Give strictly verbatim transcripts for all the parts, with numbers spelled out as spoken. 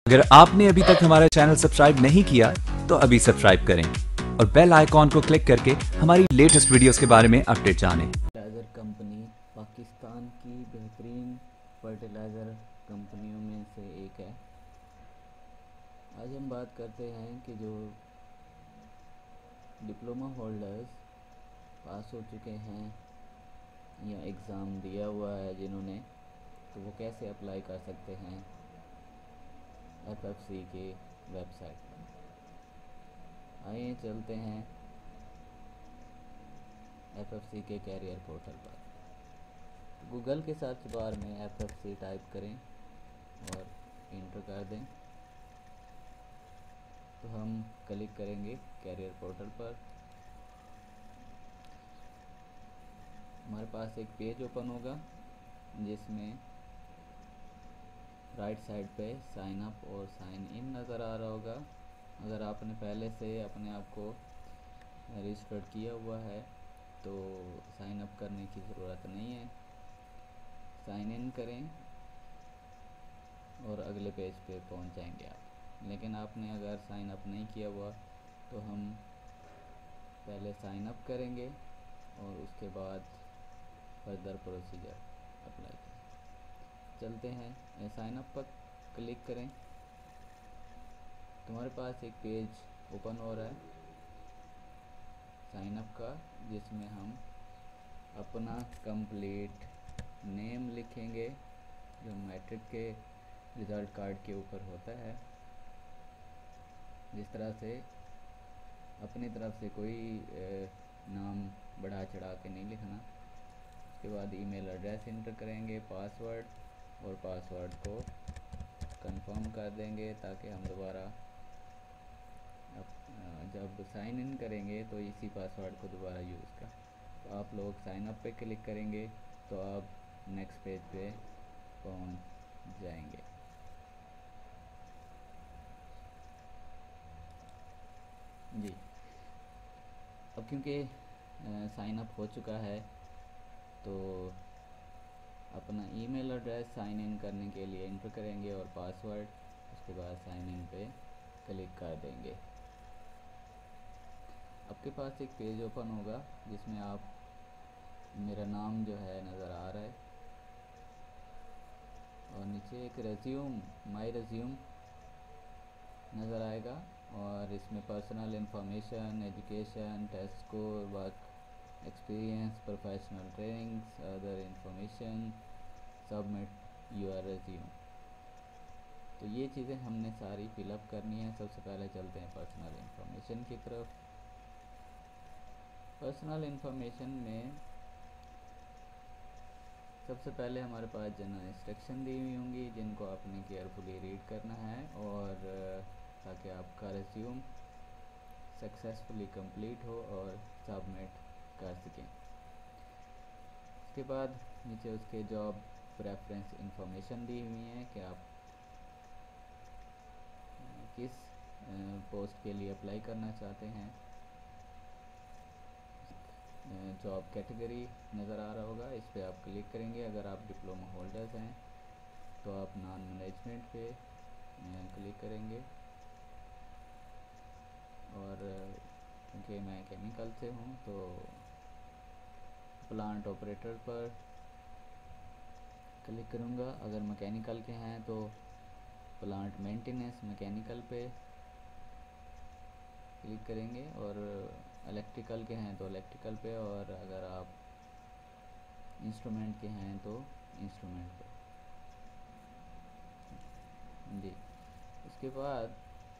अगर आपने अभी तक हमारा चैनल सब्सक्राइब नहीं किया तो अभी सब्सक्राइब करें और बेल आइकॉन को क्लिक करके हमारी लेटेस्ट वीडियोस के बारे में अपडेट जानें। फर्टिलाइज़र कंपनी पाकिस्तान की बेहतरीन फर्टिलाइज़र कंपनियों में से एक है। आज हम बात करते हैं कि जो डिप्लोमा होल्डर्स पास हो चुके हैं या एग्ज़ाम दिया हुआ है जिन्होंने, तो वो कैसे अप्लाई कर सकते हैं एफ एफ सी के वेबसाइट पर। आइए चलते हैं एफ एफ सी के कैरियर पोर्टल पर। गूगल के सर्च बार में एफ एफ सी टाइप करें और इंटर कर दें तो हम क्लिक करेंगे कैरियर पोर्टल पर। हमारे पास एक पेज ओपन होगा जिसमें राइट साइड पे साइन अप और साइन इन नज़र आ रहा होगा। अगर आपने पहले से अपने आप को रजिस्टर्ड किया हुआ है तो साइन अप करने की ज़रूरत नहीं है, साइन इन करें और अगले पेज पे पहुंच जाएंगे आप। लेकिन आपने अगर साइन अप नहीं किया हुआ तो हम पहले साइन अप करेंगे और उसके बाद फर्दर प्रोसीजर अप्लाई करें। चलते हैं, साइन अप पर क्लिक करें। तुम्हारे पास एक पेज ओपन हो रहा है साइन अप का, जिसमें हम अपना कंप्लीट नेम लिखेंगे जो मैट्रिक के रिज़ल्ट कार्ड के ऊपर होता है। जिस तरह से अपनी तरफ से कोई नाम बढ़ा चढ़ा के नहीं लिखना। उसके बाद ईमेल एड्रेस इंटर करेंगे, पासवर्ड, और पासवर्ड को कंफर्म कर देंगे ताकि हम दोबारा जब साइन इन करेंगे तो इसी पासवर्ड को दोबारा यूज़ कर। तो आप लोग साइन अप पे क्लिक करेंगे तो आप नेक्स्ट पेज पे पहुंच जाएंगे। जी, अब क्योंकि साइन अप हो चुका है तो अपना ईमेल एड्रेस साइन इन करने के लिए इंटर करेंगे और पासवर्ड, उसके बाद साइन इन पे क्लिक कर देंगे। आपके पास एक पेज ओपन होगा जिसमें आप मेरा नाम जो है नज़र आ रहा है और नीचे एक रेज्यूम, माय रेज्यूम नज़र आएगा और इसमें personal information, education, test score, work experience, professional trainings, other information, submit your resume. तो ये चीज़ें हमने सारी फिलअप करनी है। सबसे पहले चलते हैं पर्सनल इंफॉर्मेशन की तरफ। पर्सनल इंफॉर्मेशन में सबसे पहले हमारे पास जनरल इंस्ट्रक्शन दी हुई होंगी जिनको आपने केयरफुली रीड करना है और ताकि आपका रेज्यूम सक्सेसफुली कंप्लीट हो और सबमिट कर सकें। उसके बाद नीचे उसके जॉब प्रेफरेंस इंफॉर्मेशन दी हुई है कि आप किस पोस्ट के लिए अप्लाई करना चाहते हैं। जॉब कैटेगरी नज़र आ रहा होगा, इस पर आप क्लिक करेंगे। अगर आप डिप्लोमा होल्डर्स हैं तो आप नॉन मैनेजमेंट पे क्लिक करेंगे और क्योंकि मैं केमिकल से हूँ तो प्लांट ऑपरेटर पर क्लिक करूँगा। अगर मैकेनिकल के हैं तो प्लांट मेंटेनेंस मैकेनिकल पे क्लिक करेंगे और इलेक्ट्रिकल के हैं तो इलेक्ट्रिकल पे, और अगर आप इंस्ट्रूमेंट के हैं तो इंस्ट्रूमेंट पे। जी, उसके बाद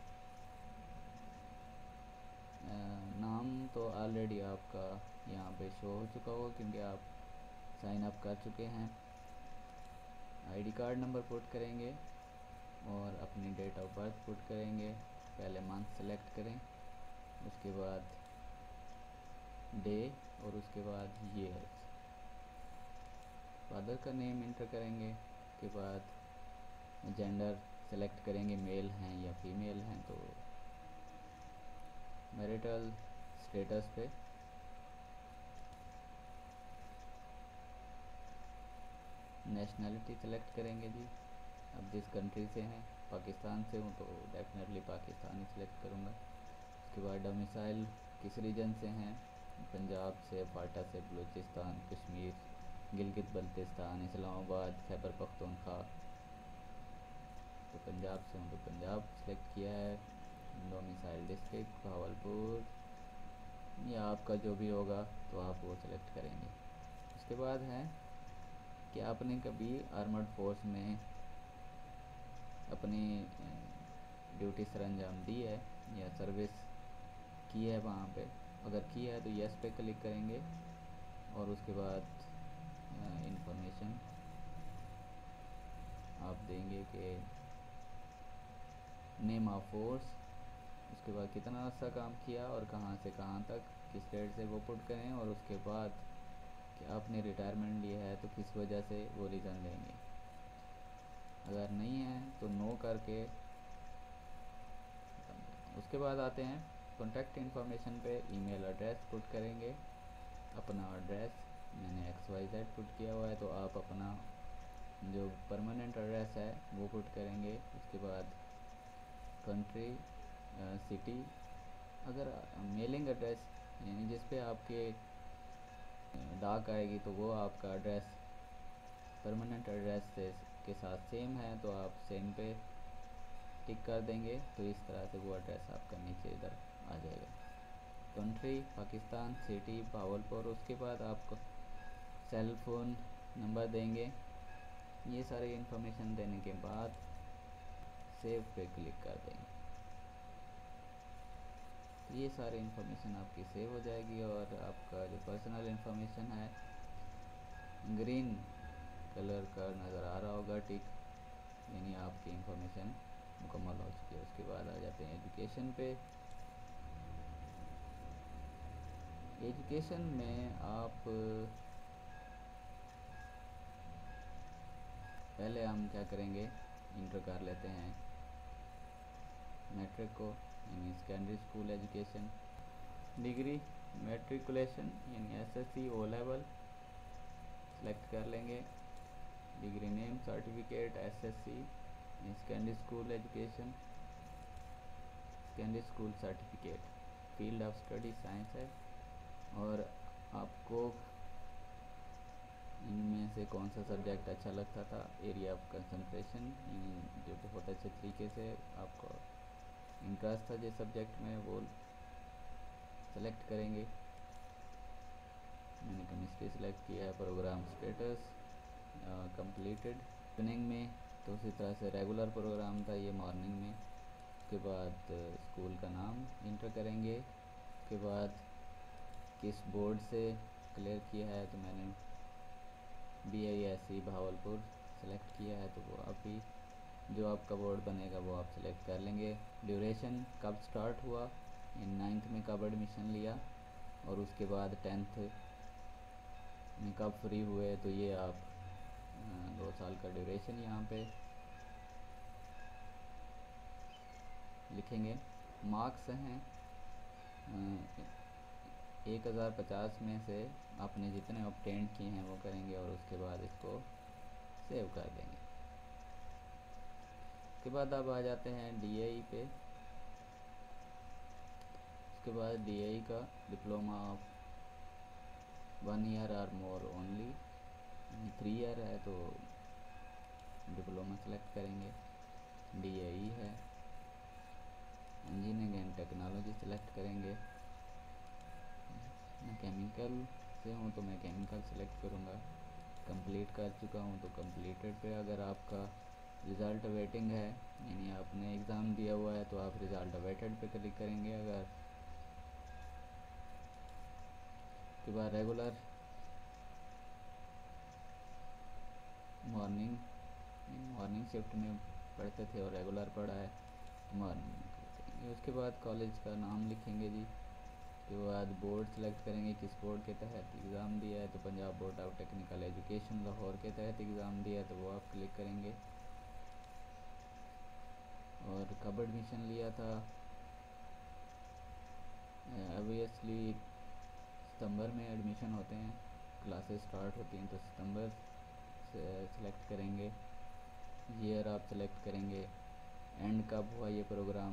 नाम तो ऑलरेडी आपका यहाँ पे शो हो चुका होगा क्योंकि आप साइन अप कर चुके हैं। आईडी कार्ड नंबर पुट करेंगे और अपनी डेट ऑफ बर्थ पुट करेंगे। पहले मंथ सेलेक्ट करें, उसके बाद डे और उसके बाद ईयर। फादर का नेम इंटर करेंगे, उसके बाद जेंडर सेलेक्ट करेंगे, मेल हैं या फीमेल हैं। तो मैरिटल स्टेटस पे नेशनैलिटी सेलेक्ट करेंगे जी, अब जिस कंट्री से हैं पाकिस्तान से हूँ तो डेफिनेटली पाकिस्तान ही सिलेक्ट करूँगा। उसके बाद डोमिसाइल किस रीजन से हैं, पंजाब से, फाटा से, बलूचिस्तान, कश्मीर, गिलगित बल्तिस्तान, इस्लामाबाद, खैबर पख्तूनख्वा। तो पंजाब से हूँ तो पंजाब सेलेक्ट किया है। डोमिसाइल डिस्ट्रिक्ट भावलपुर, या आपका जो भी होगा तो आप वो सेलेक्ट करेंगे। उसके बाद है कि आपने कभी आर्मर्ड फोर्स में अपनी ड्यूटी सर अंजाम दी है या सर्विस की है वहाँ पे, अगर की है तो यस पे क्लिक करेंगे और उसके बाद इंफॉर्मेशन आप देंगे कि नेम ऑफ फोर्स, उसके बाद कितना अर्सा काम किया और कहाँ से कहाँ तक, किस डेट से वो पुट करें, और उसके बाद कि आपने रिटायरमेंट लिया है तो किस वजह से वो रीज़न देंगे। अगर नहीं है तो नो करके उसके बाद आते हैं कॉन्टैक्ट इन्फॉर्मेशन पे। ईमेल एड्रेस पुट करेंगे, अपना एड्रेस मैंने एक्स वाई जेड पुट किया हुआ है तो आप अपना जो परमानेंट एड्रेस है वो पुट करेंगे। उसके बाद कंट्री, सिटी, अगर मेलिंग एड्रेस यानी जिस पे आपके डाक आएगी तो वो आपका एड्रेस परमानेंट एड्रेस से के साथ सेम है तो आप सेम पे टिक कर देंगे, तो इस तरह से वो एड्रेस आपका नीचे इधर आ जाएगा। कंट्री पाकिस्तान, सिटी भावलपुर, उसके बाद आपको सेल फ़ोन नंबर देंगे। ये सारी इन्फॉर्मेशन देने के बाद सेव पे क्लिक कर देंगे, तो ये सारी इन्फॉर्मेशन आपकी सेव हो जाएगी और आपका जो पर्सनल इन्फॉर्मेशन है ग्रीन कलर का नज़र आ रहा होगा टिक, यानी आपकी इन्फॉर्मेशन मुकम्मल हो चुकी है। उसके बाद आ जाते हैं एजुकेशन पे। एजुकेशन में आप पहले हम क्या करेंगे, इंटर कर लेते हैं मैट्रिक को, यानी secondary school education. Degree matriculation यानी एसएससी ओ लेवल सेलेक्ट कर लेंगे। Degree name certificate SSC secondary school education, secondary school certificate, field of study science है, और आपको इनमें से कौन सा सब्जेक्ट अच्छा लगता था, एरिया ऑफ कंसंट्रेशन जो बहुत अच्छे तरीके से आपको इंटरेस्ट था जिस सब्जेक्ट में वो सेलेक्ट करेंगे। मैंने केमिस्ट्री सेलेक्ट किया है। प्रोग्राम स्टेटस कंप्लीटेड इवनिंग में, तो उसी तरह से रेगुलर प्रोग्राम था ये मॉर्निंग में। उसके बाद स्कूल का नाम इंटर करेंगे। उसके बाद किस बोर्ड से क्लियर किया है, तो मैंने B I S C Bahawalpur select किया है, तो वो आप ही जो आपका बोर्ड बनेगा वो आप सेलेक्ट कर लेंगे। ड्यूरेशन कब स्टार्ट हुआ, इन नाइन्थ में कब एडमिशन लिया, और उसके बाद टेंथ में कब फ्री हुए, तो ये आप दो साल का ड्यूरेशन यहाँ पे लिखेंगे। मार्क्स हैं एक हज़ार पचास में से आपने जितने ऑब्टेन किए हैं वो करेंगे और उसके बाद इसको सेव कर देंगे। उसके बाद अब आ जाते हैं डीएई पे। उसके बाद डीएई का डिप्लोमा ऑफ वन ईयर और मोर ओनली, थ्री ईयर है तो डिप्लोमा सेलेक्ट करेंगे। डीएई है, इंजीनियरिंग एंड टेक्नोलॉजी सेलेक्ट करेंगे। मैं केमिकल से हूँ तो मैं केमिकल सेलेक्ट करूँगा। कंप्लीट कर चुका हूँ तो कंप्लीटेड पे, अगर आपका रिज़ल्ट वेटिंग है यानी आपने एग्ज़ाम दिया हुआ है तो आप रिज़ल्ट वेटेड पे क्लिक करेंगे। अगर के बाद रेगुलर मॉर्निंग मॉर्निंग शिफ्ट में पढ़ते थे और रेगुलर पढ़ा है मॉर्निंग में करेंगे। उसके बाद कॉलेज का नाम लिखेंगे जी। उसके बाद बोर्ड सेलेक्ट करेंगे, किस बोर्ड के तहत एग्ज़ाम दिया है, तो Punjab board of technical education Lahore के तहत एग्ज़ाम दिया है तो वो आप क्लिक करेंगे। और कब एडमिशन लिया था, ऑब्वियसली सितंबर में एडमिशन होते हैं, क्लासेस स्टार्ट होती हैं तो सितंबर से सेलेक्ट करेंगे। ईयर आप सेलेक्ट करेंगे एंड कब हुआ ये प्रोग्राम।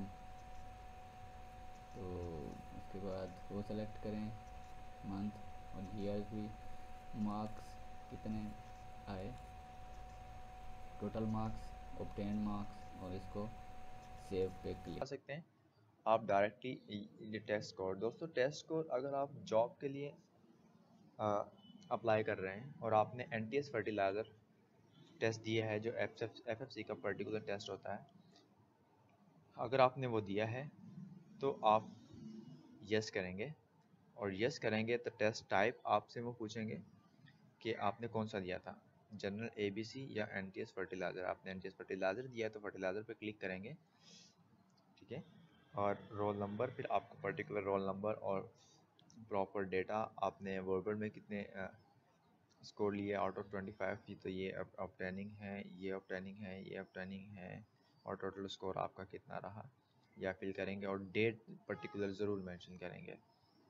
तो उसके बाद वो सेलेक्ट करें, मंथ और ईयर्स भी। मार्क्स कितने आए, टोटल मार्क्स, ऑब्टेन मार्क्स, और इसको सेव पे क्लिक कर सकते हैं आप डायरेक्टली ये टेस्ट स्कोर। दोस्तों टेस्ट स्कोर अगर आप जॉब के लिए अप्लाई कर रहे हैं और आपने एनटीएस फर्टिलाइज़र टेस्ट दिया है जो एफ एफ सी का पर्टिकुलर टेस्ट होता है, अगर आपने वो दिया है तो आप यस करेंगे। और यस करेंगे तो टेस्ट टाइप आपसे वो पूछेंगे कि आपने कौन सा दिया था, जनरल, एबीसी या एनटीएस फर्टिलाइज़र। आपने एनटीएस फर्टिलाइज़र दिया है तो फर्टिलाइज़र पे क्लिक करेंगे, ठीक है। और रोल नंबर, फिर आपको पर्टिकुलर रोल नंबर और प्रॉपर डेटा, आपने वर्बल में कितने स्कोर लिए आउट ऑफ ट्वेंटी फाइव की, तो ये ऑब्टेनिंग है, ये ऑब्टेनिंग है, ये ऑब्टेनिंग है, और टोटल स्कोर आपका कितना रहा, या फिल करेंगे और डेट पर्टिकुलर ज़रूर मेंशन करेंगे।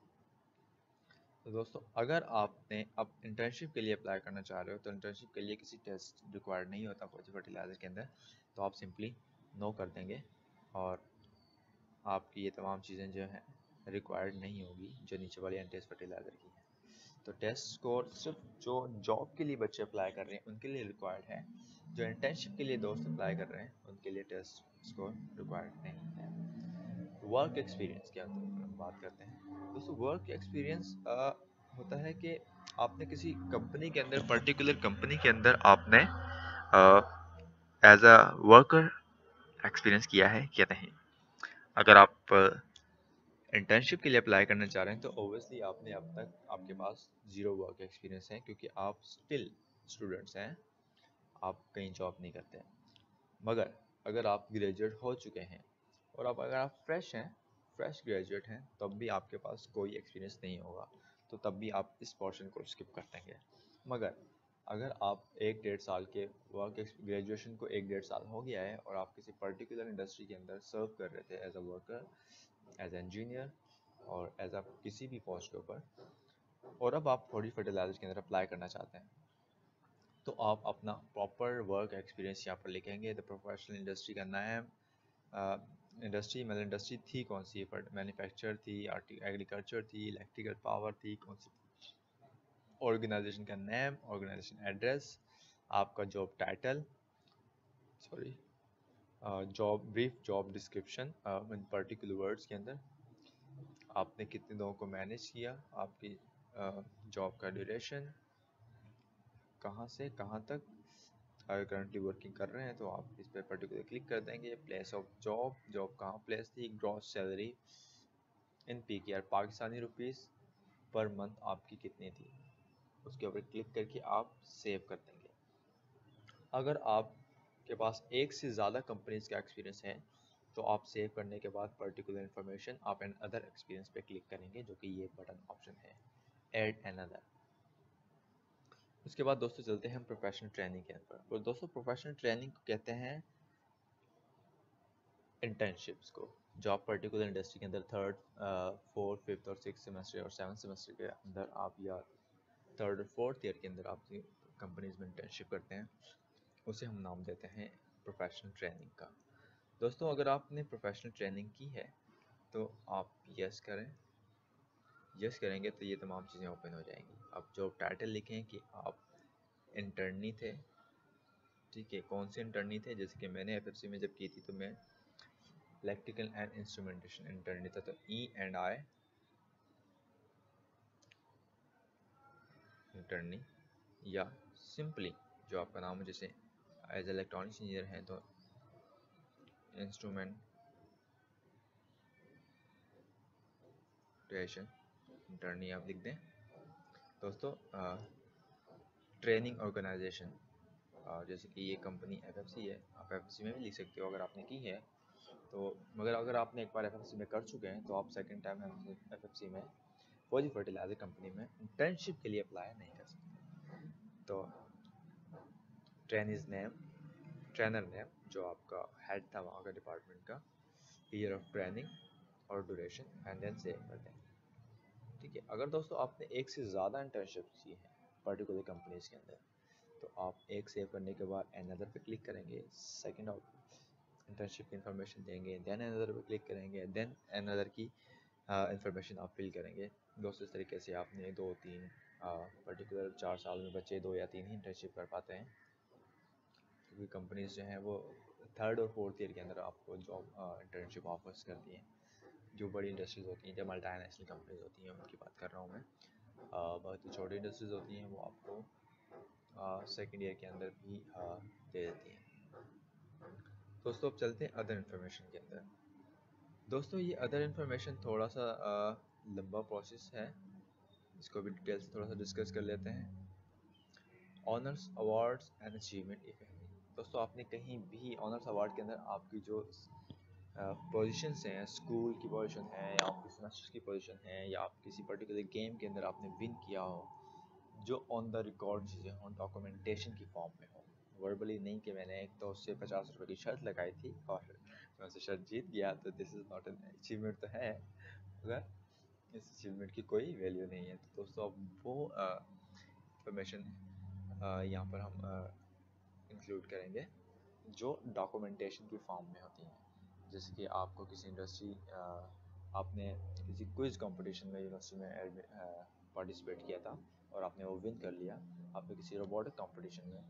तो दोस्तों अगर आपने अब इंटर्नशिप के लिए अप्लाई करना चाह रहे हो तो इंटर्नशिप के लिए किसी टेस्ट रिक्वायर्ड नहीं होता फौजी फर्टिलाइज़र के अंदर, तो आप सिंपली नो कर देंगे और आपकी ये तमाम चीज़ें जो हैं रिक्वायर्ड नहीं होगी जो नीचे वाली एनटीएस फर्टिलाइज़र की है। तो टेस्ट स्कोर सिर्फ जो जॉब के लिए बच्चे अप्लाई कर रहे हैं उनके लिए रिक्वायर्ड है, जो इंटर्नशिप के लिए दोस्त अप्लाई कर रहे हैं उनके लिए टेस्ट स्कोर रिक्वायर्ड नहीं है। वर्क एक्सपीरियंस क्या होता है, हम बात करते हैं दोस्तों। वर्क एक्सपीरियंस होता है कि आपने किसी कंपनी के अंदर, पर्टिकुलर कंपनी के अंदर आपने एज अ वर्कर एक्सपीरियंस किया है या नहीं। अगर आप इंटर्नशिप के लिए अप्लाई करना चाह रहे हैं तो ओबियसली आपने अब तक आपके पास ज़ीरो वर्क एक्सपीरियंस है, क्योंकि आप स्टिल स्टूडेंट्स हैं, आप कहीं जॉब नहीं करते हैं। मगर अगर आप ग्रेजुएट हो चुके हैं और अब अगर आप फ्रेश हैं, फ्रेश ग्रेजुएट हैं, तब भी आपके पास कोई एक्सपीरियंस नहीं होगा, तो तब भी आप इस पोर्शन को स्किप कर देंगे। मगर अगर आप एक डेढ़ साल के वर्क ग्रेजुएशन को एक डेढ़ साल हो गया है और आप किसी पर्टिकुलर इंडस्ट्री के अंदर सर्व कर रहे थे as a worker, as engineer और एज अ किसी भी पोस्ट के ऊपर, और अब आप फौजी फर्टिलाइजर के अंदर अप्लाई करना चाहते हैं, तो आप अपना प्रॉपर वर्क एक्सपीरियंस यहाँ पर लिखेंगे। द प्रोफेशनल इंडस्ट्री का नाम, इंडस्ट्री मतलब इंडस्ट्री थी कौन सी, मैन्युफैक्चर थी, एग्रीकल्चर थी, इलेक्ट्रिकल पावर थी, कौन सी, ऑर्गेनाइजेशन का नेम, ऑर्गेनाइजेशन एड्रेस, आपका job title, sorry job brief, job description in particular words के अंदर, आपने कितने लोगों को मैनेज किया, आपकी जॉब का ड्यूरेशन, कहाँ से कहाँ तक, अगर करंटली वर्किंग कर रहे हैं तो आप इस पर पर्टिकुलर क्लिक कर देंगे। प्लेस ऑफ जॉब, जॉब कहाँ प्लेस थी, gross salary in P K R Pakistani rupees per month आपकी कितनी थी, उसके ऊपर क्लिक करके आप सेव कर देंगे। अगर आपके पास एक से ज़्यादा कंपनीज का एक्सपीरियंस है तो आप सेव करने के बाद पर्टिकुलर इन्फॉर्मेशन आप एन अदर एक्सपीरियंस पे क्लिक करेंगे, जो कि ये बटन ऑप्शन है, ऐड एन अदर। उसके बाद दोस्तों चलते हैं हम प्रोफेशनल ट्रेनिंग के ऊपर। तो दोस्तों प्रोफेशनल ट्रेनिंग को कहते हैं इंटर्नशिप्स को, जो आप पर्टिकुलर इंडस्ट्री के अंदर थर्ड, फोर्थ, फिफ्थ और सिक्स सेमेस्टर और सेवन सेमेस्टर के अंदर आप, या थर्ड और फोर्थ ईयर के अंदर आप कंपनीज में इंटर्नशिप करते हैं, उसे हम नाम देते हैं प्रोफेशनल ट्रेनिंग का। दोस्तों अगर आपने प्रोफेशनल ट्रेनिंग की है तो आप यस करें, यस करेंगे तो ये तमाम चीज़ें ओपन हो जाएंगी। आप जॉब टाइटल लिखें कि आप इंटर्नी थे, ठीक है, कौन से इंटर्नी थे, जैसे कि मैंने एफएफसी में जब की थी तो मैं इलेक्ट्रिकल एंड इंस्ट्रूमेंटेशन इंटर्नी था, तो ई एंड आई इंटर्नी, या सिंपली जो आपका नाम है, जैसे एज इलेक्ट्रॉनिक्स इंजीनियर हैं तो इंस्ट्रूमेंटेशन इंटर्नी आप लिख दें। दोस्तों ट्रेनिंग ऑर्गेनाइजेशन, जैसे कि ये कंपनी एफएफसी है, आप एफएफसी में भी लिख सकते हो अगर आपने की है तो, मगर अगर आपने एक बार एफएफसी में कर चुके हैं तो आप सेकंड टाइम एफएफसी में फौजी फर्टिलाइजर कंपनी में इंटर्नशिप के लिए अप्लाई नहीं कर सकते। तो ट्रेनीज नेम, ट्रेनर नेम, जो आपका हेड था वहाँ का डिपार्टमेंट का, ईयर ऑफ ट्रेनिंग और ड्यूरेशन, एंड देन सेव कर दें, ठीक है। अगर दोस्तों आपने एक से ज़्यादा इंटर्नशिप की है पर्टिकुलर कंपनीज के अंदर, तो आप एक सेव करने के बाद अनदर पे क्लिक करेंगे, सेकंड इंटर्नशिप की इन्फॉर्मेशन देंगे, देन अनदर पे क्लिक करेंगे, देन अनदर की इन्फॉर्मेशन आप फिल करेंगे। दोस्तों इस तरीके से आपने दो तीन पर्टिकुलर चार साल में बच्चे दो या तीन ही इंटर्नशिप कर पाते हैं, क्योंकि कंपनीज जो हैं वो थर्ड और फोर्थ ईयर के अंदर आपको जॉब इंटर्नशिप ऑफर्स करती हैं। जो बड़ी इंडस्ट्रीज़ होती हैं, जो मल्टी नेशनल कंपनीज होती हैं, उनकी बात कर रहा हूँ मैं। बहुत ही छोटी इंडस्ट्रीज़ होती हैं वो आपको सेकेंड ईयर के अंदर भी आ, दे देती हैं। दोस्तों अब चलते हैं अदर इन्फॉर्मेशन के अंदर। दोस्तों ये अदर इन्फॉर्मेशन थोड़ा सा आ, लंबा प्रोसेस है, इसको भी डिटेल से थोड़ा सा डिस्कस कर लेते हैं। Honours awards and achievement if any. दोस्तों आपने कहीं भी ऑनर्स अवार्ड के अंदर आपकी जो पोजीशंस हैं, स्कूल की पोजीशन है या आपकी सेमेस्टर की पोजीशन है या आप किसी पर्टिकुलर गेम के अंदर आपने विन किया हो, जो ऑन द रिकॉर्ड चीज़ें हों, डॉक्यूमेंटेशन की फॉर्म में हो, वर्बली नहीं कि मैंने एक तो उससे पचास रुपये की शर्त लगाई थी और मैं उसे शर्त जीत गया, तो this is not an achievement तो है, मगर इस अचीवमेंट की कोई वैल्यू नहीं है। तो दोस्तों अब वो इंफॉर्मेशन यहाँ पर हम इंक्लूड करेंगे जो डॉक्यूमेंटेशन की फॉर्म में होती हैं। जैसे कि आपको किसी इंडस्ट्री, आपने किसी क्विज कंपटीशन में यूनिवर्सिटी में पार्टिसिपेट किया था और आपने वो विन कर लिया। आपने किसी रोबोटिक कंपटीशन में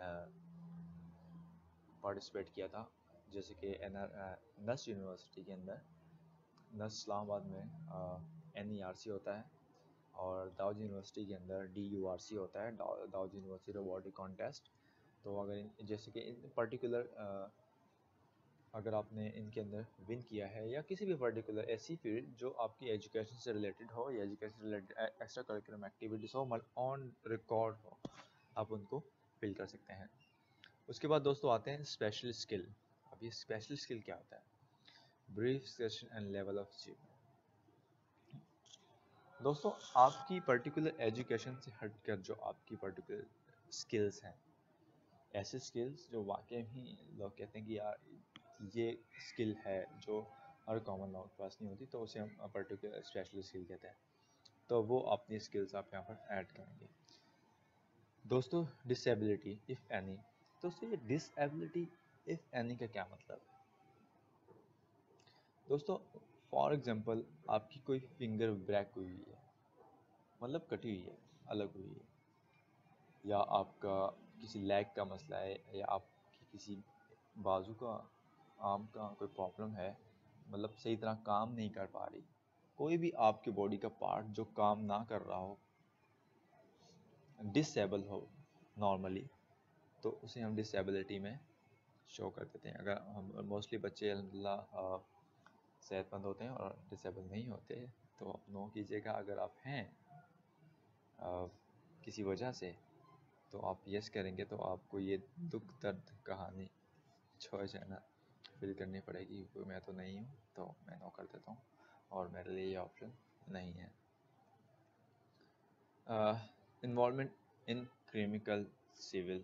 पार्टिसिपेट किया था, जैसे कि एन नस्ट यूनिवर्सिटी के अंदर, नस्ट इस्लामाबाद में एन ई आर सी होता है, और दाऊद यूनिवर्सिटी के अंदर डी यू आर सी होता है, दाऊद यूनिवर्सिटी रोबोटिक कॉन्टेस्ट। तो अगर इन, जैसे कि इन पर्टिकुलर अगर आपने इनके अंदर विन किया है, या किसी भी पर्टिकुलर ऐसी फील्ड जो आपकी एजुकेशन से रिलेटेड हो या एजुकेशन से रिलेटेड एक्स्ट्रा करिकुलम एक्टिविटीज़ हो, ऑन रिकॉर्ड हो, आप उनको फिल कर सकते हैं। उसके बाद दोस्तों आते हैं स्पेशल स्किल। अब ये स्पेशल स्किल क्या होता है? Brief discussion and level of achievement. दोस्तों आपकी पर्टिकुलर एजुकेशन से हटकर जो आपकी पर्टिकुलर स्किल्स हैं, ऐसे स्किल्स जो वाकई ही लोग कहते हैं कि यार ये स्किल है जो हर कॉमन लोग के पास नहीं होती, तो उसे हम पर्टिकुलर स्पेशल स्किल कहते हैं। तो वो अपनी स्किल्स आप यहाँ पर ऐड करेंगे। दोस्तों डिसेबिलिटी इफ़ एनी। दोस्तों ये डिसेबिलिटी इफ़ एनी का क्या मतलब? दोस्तों फॉर एग्जांपल आपकी कोई फिंगर ब्रेक हुई है, मतलब कटी हुई है, अलग हुई है, या आपका किसी लेग का मसला है, या आपकी किसी बाजू का, आर्म का कोई प्रॉब्लम है, मतलब सही तरह काम नहीं कर पा रही, कोई भी आपके बॉडी का पार्ट जो काम ना कर रहा हो, डिसेबल हो नॉर्मली, तो उसे हम डिसेबिलिटी में शो कर देते हैं। अगर हम मोस्टली बच्चे अल्हम्दुलिल्लाह सेहतमंद होते हैं और डिसेबल नहीं होते, तो आप नो कीजिएगा। अगर आप हैं आ, किसी वजह से, तो आप यस करेंगे, तो आपको ये दुख दर्द कहानी जो है ना फिल करनी पड़ेगी, क्योंकि मैं तो नहीं हूँ, तो मैं नो कर देता हूँ और मेरे लिए ये ऑप्शन नहीं है। इन्वॉल्वमेंट इन क्रिमिनल सिविल,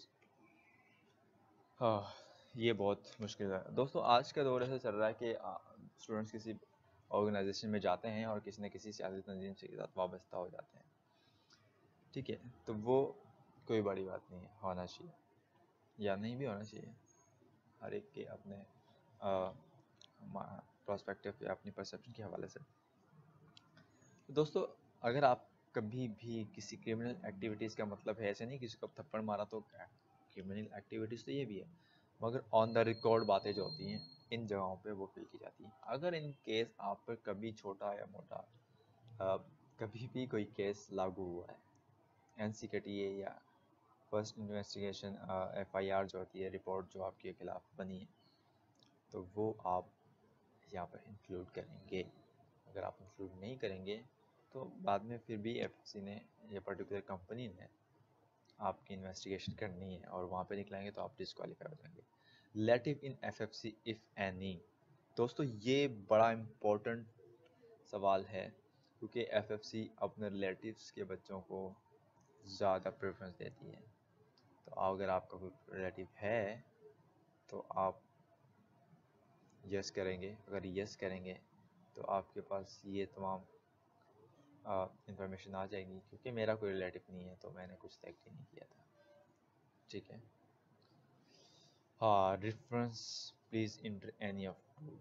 हाँ ये बहुत मुश्किल है। दोस्तों आज का दौर ऐसा चल रहा है कि स्टूडेंट्स किसी ऑर्गेनाइजेशन में जाते हैं और किसी न किसी सियासी तंजीम से साथ वाबस्ता हो जाते हैं, ठीक है, तो वो कोई बड़ी बात नहीं है, होना चाहिए या नहीं भी होना चाहिए, हर एक के अपने प्रोस्पेक्टिव या अपनी परसेप्शन के हवाले से। तो दोस्तों अगर आप कभी भी किसी क्रिमिनल एक्टिविटीज़ का मतलब है, ऐसे नहीं किसी को थप्पड़ मारा तो क्रिमिनल एक्टिविटीज़ तो ये भी है, मगर ऑन द रिकॉर्ड बातें जो होती हैं इन जगहों पे वो फिल की जाती हैं। अगर इन केस आप पर कभी छोटा या मोटा आ, कभी भी कोई केस लागू हुआ है, एन सी कटी है या first investigation F I R जो होती है, रिपोर्ट जो आपके खिलाफ बनी है, तो वो आप यहाँ पर इंक्लूड करेंगे। अगर आप इंक्लूड नहीं करेंगे तो बाद में फिर भी एफ एफ सी ने या पर्टिकुलर कंपनी ने आपकी इन्वेस्टिगेशन करनी है और वहाँ पे निकलाएंगे तो आप डिस्क्वालीफाई हो जाएंगे। Relative in F F C if any. दोस्तों ये बड़ा इम्पोर्टेंट सवाल है, क्योंकि एफ एफ सी अपने रिलेटिव्स के बच्चों को ज़्यादा प्रेफरेंस देती है। तो अगर आपका कोई रिलेटिव है तो आप यस करेंगे। अगर यस करेंगे तो आपके पास ये तमाम इंफॉर्मेशन आ जाएगी, क्योंकि मेरा कोई रिलेटिव नहीं है तो मैंने कुछ सेलेक्ट ही नहीं किया था, ठीक है। हाँ, reference please enter any of two.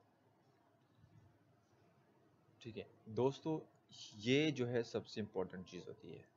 ठीक है दोस्तों, ये जो है सबसे इम्पोर्टेंट चीज़ होती है।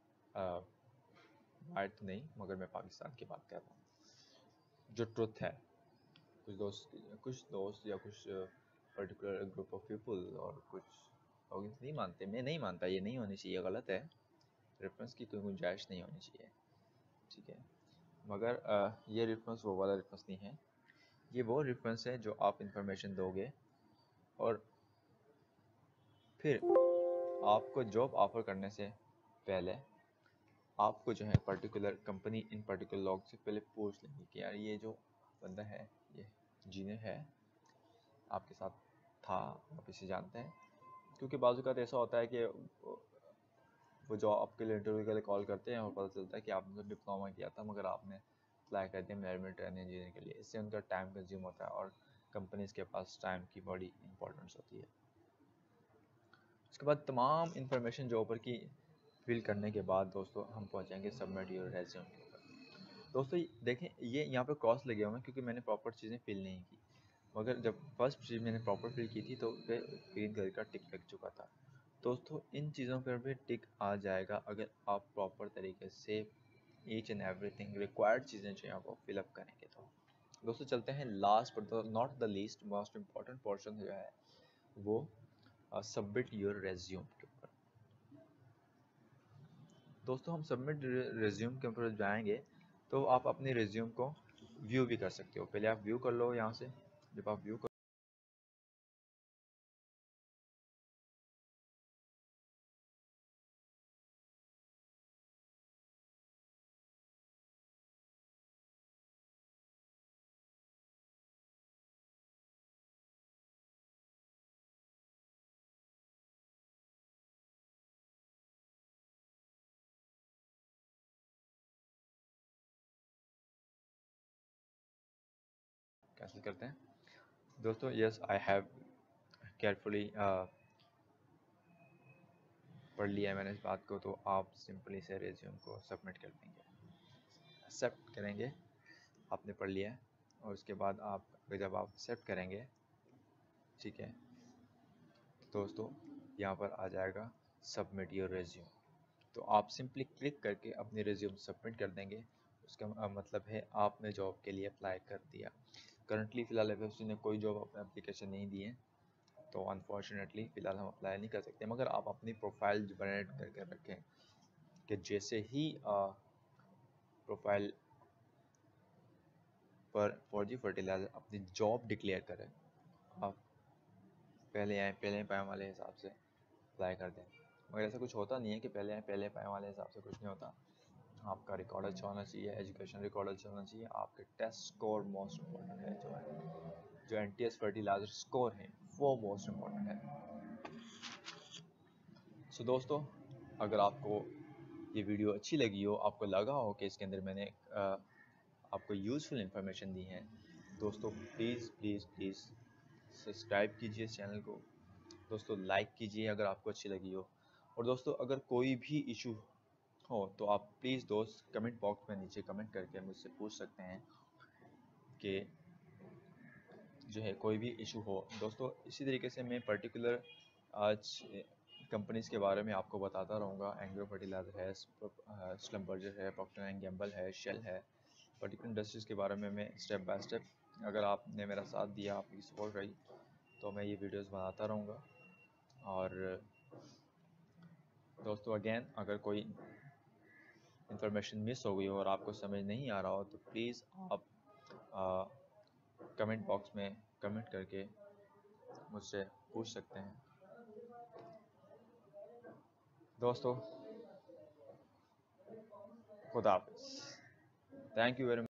बाहर तो नहीं, मगर मैं पाकिस्तान की बात कर रहा हूँ। जो ट्रुथ है, कुछ दोस्त कुछ दोस्त या कुछ पर्टिकुलर ग्रुप ऑफ पीपल और कुछ लोग नहीं मानते, मैं नहीं मानता, ये नहीं होनी चाहिए, गलत है। रेफरेंस की कोई गुंजाइश नहीं होनी चाहिए, ठीक है। मगर आ, ये रेफरेंस वो वाला रेफरेंस नहीं है। ये वो रेफरेंस है जो आप इंफॉर्मेशन दोगे और फिर आपको जॉब ऑफर करने से पहले आपको जो है पर्टिकुलर कंपनी इन पर्टिकुलर लोग से पहले पूछ लेंगे कि यार ये जो बंदा है, ये जीनियर है, आपके साथ था, आप इसे जानते हैं। क्योंकि बाजू का ऐसा होता है कि वो जो आपके लिए इंटरव्यू के लिए कॉल करते हैं और पता चलता है कि आपने तो डिप्लोमा किया था मगर आपने अप्लाई कर दिया मैनेजमेंट एंड इंजीनियरिंग के लिए। इससे उनका टाइम कंज्यूम होता है और कंपनीज के पास टाइम की बड़ी इंपॉर्टेंस होती है। उसके बाद तमाम इंफॉर्मेशन जो ऊपर की फिल करने के बाद दोस्तों हम पहुंचेंगे सबमिट योर रेज्यूम के ऊपर। दोस्तों देखें, ये यहाँ पे क्रॉस लगे हुए हैं क्योंकि मैंने प्रॉपर चीज़ें फिल नहीं की। मगर जब फर्स्ट चीज़ मैंने प्रॉपर फिल की थी तो पे ग्रीन कलर का टिक लग चुका था। दोस्तों इन चीज़ों पर भी टिक आ जाएगा अगर आप प्रॉपर तरीके से ईच एंड एवरीथिंग रिक्वायर्ड चीज़ें जो हैं वो फिलअप करेंगे। तो दोस्तों चलते हैं last but not the least most important portion जो है वो सबमिट योर रेज्यूम के ऊपर। दोस्तों हम सबमिट रेज्यूम के ऊपर जाएंगे तो आप अपने रेज्यूम को व्यू भी कर सकते हो। पहले आप व्यू कर लो यहाँ से। जब आप व्यू कर कैंसिल करते हैं दोस्तों। यस आई हैव केयरफुली पढ़ लिया है मैंने इस बात को। तो आप सिंपली से रेज्यूम को सबमिट कर देंगे, एक्सेप्ट करेंगे। आपने पढ़ लिया है और उसके बाद आप जब आप एक्सेप्ट करेंगे, ठीक है दोस्तों, यहाँ पर आ जाएगा सबमिट योर रेज्यूम। तो आप सिंपली क्लिक करके अपने रेज्यूम सबमिट कर देंगे। उसका मतलब है आपने जॉब के लिए अप्लाई कर दिया। करंटली फ़िलहाल एफ एफ सी ने कोई जॉब अपने एप्लीकेशन नहीं दी है, तो अनफॉर्चुनेटली फ़िलहाल हम अप्लाई नहीं कर सकते। मगर आप अपनी प्रोफाइल जनरेट करके रखें कि जैसे ही प्रोफाइल पर फौजी फर्टिलाइज़र अपनी जॉब डिक्लेयर करें, आप पहले आए पहले पाए वाले हिसाब से अप्लाई कर दें। मगर ऐसा कुछ होता नहीं है कि पहले आए पहले पाए वाले हिसाब से कुछ नहीं होता। आपका रिकॉर्ड अच्छा होना चाहिए, एजुकेशन रिकॉर्ड अच्छा होना चाहिए, आपके टेस्ट स्कोर मोस्ट इम्पॉर्टेंट है। जो है जो N T S fertilizer score है वो मोस्ट इम्पॉर्टेंट है। सो so, दोस्तों अगर आपको ये वीडियो अच्छी लगी हो, आपको लगा हो कि इसके अंदर मैंने आ, आपको यूज़फुल इंफॉर्मेशन दी है, दोस्तों प्लीज़ प्लीज़ प्लीज़ सब्सक्राइब कीजिए इस चैनल को। दोस्तों लाइक कीजिए अगर आपको अच्छी लगी हो। और दोस्तों अगर कोई भी इशू हो तो आप प्लीज़ दोस्त कमेंट बॉक्स में नीचे कमेंट करके मुझसे पूछ सकते हैं कि जो है कोई भी इशू हो। दोस्तों इसी तरीके से मैं पर्टिकुलर आज कंपनीज़ के बारे में आपको बताता रहूँगा। एंग्रो फर्टिलाइजर है, स्लम्बर्जर है, प्रॉक्टर एंड गैम्बल है, शेल है। पर्टिकुलर इंडस्ट्रीज़ के बारे में मैं स्टेप बाय स्टेप, अगर आपने मेरा साथ दिया, आपकी सपोर्ट रही, तो मैं ये वीडियोस बनाता रहूँगा। और दोस्तों अगेन अगर कोई इंफॉर्मेशन मिस हो गई हो और आपको समझ नहीं आ रहा हो तो प्लीज़ आप कमेंट बॉक्स में कमेंट करके मुझसे पूछ सकते हैं। दोस्तों खुदा हाफिज़, थैंक यू वेरी मच।